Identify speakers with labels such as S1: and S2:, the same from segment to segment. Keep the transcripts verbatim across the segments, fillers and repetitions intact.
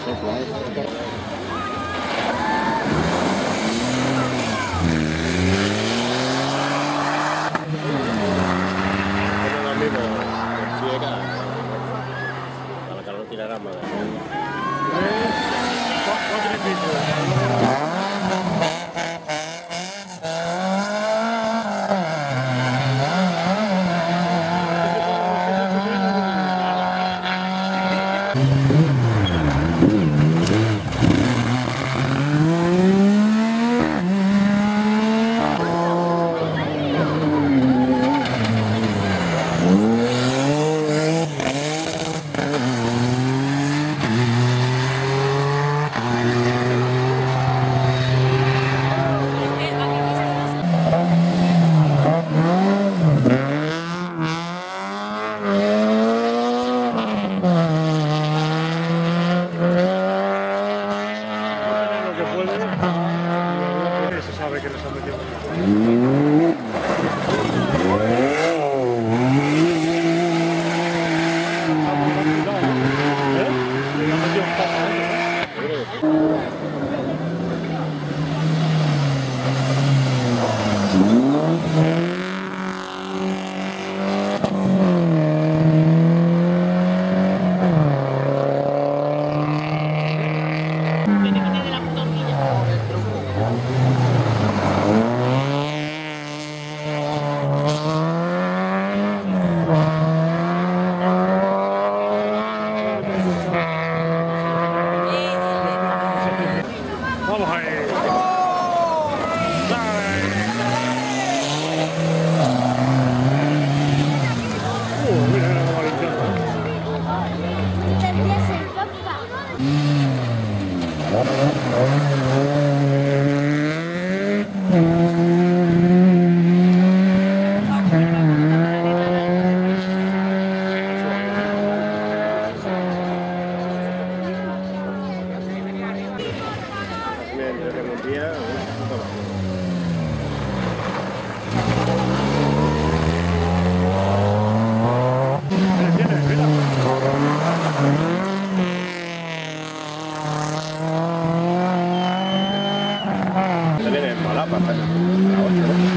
S1: sopla, ¿eh? Bueno, lo mismo, ciega. A la calor tirará más. Cuatro y pico.
S2: Vamos ahí. Uh, mira, mira cómo va limpiando.
S3: Tendría ser papá.
S1: Se viene en Malapa, a la ocho, ¿no?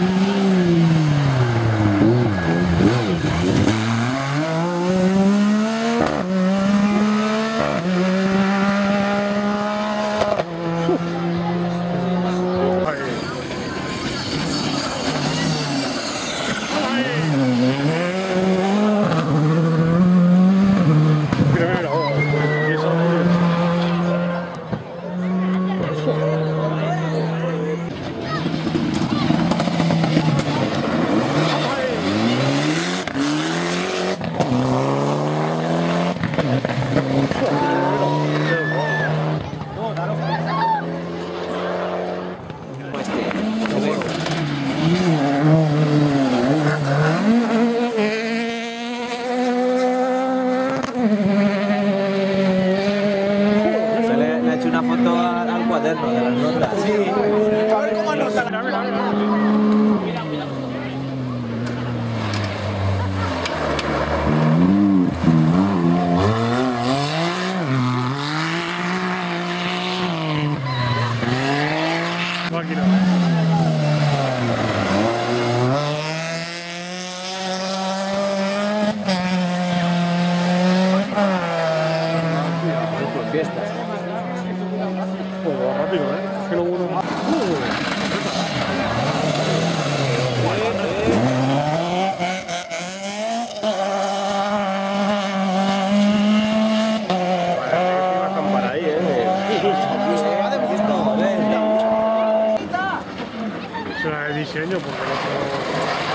S4: Se le, le ha hecho una foto al, al cuaderno de las notas. Sí. A ver cómo anota. Mira, mira, mira.
S2: Máquina.
S4: Fiestas.
S2: Pues va rápido, ¿eh? Es que lo uno más. Será de diseño porque el otro...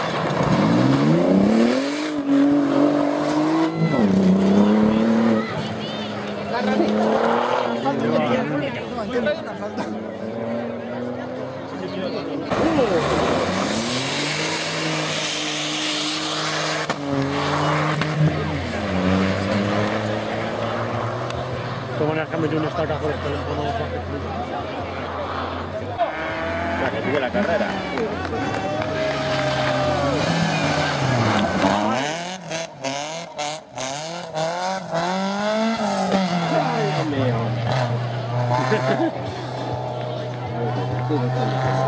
S2: Tomo una cambio de una estaca por el teléfono.
S1: La que tuve la carrera. Ay, Dios mío. Gracias.